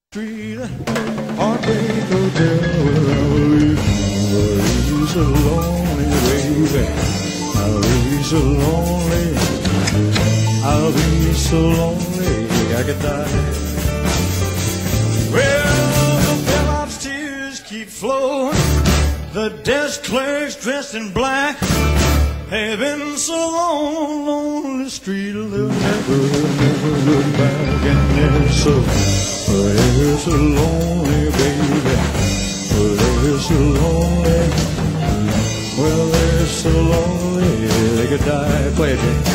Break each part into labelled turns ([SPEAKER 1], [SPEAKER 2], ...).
[SPEAKER 1] Street, Hartbreak Hotel, where I will be so lonely, baby. I'll be so lonely, I'll be so lonely, I could die. Well, the bellhop's tears keep flowing, the desk clerks dressed in black have been so long on lonely street, they'll never look back, and they're so lonely, baby. They're so lonely. Well, they're so lonely they could die. Play it, Jay.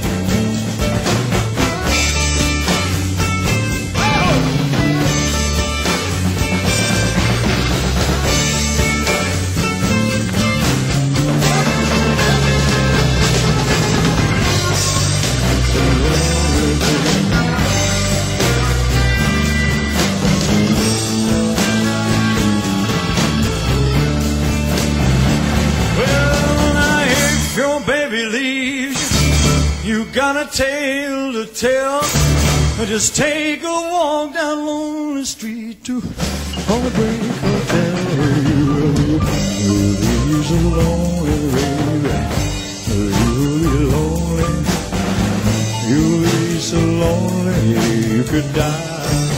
[SPEAKER 1] Baby leaves you, got a tale to tell. Just take a walk down lonely street to Hartbreak Hotel. You'll be so lonely, baby. You'll be lonely. You'll be so lonely you could die.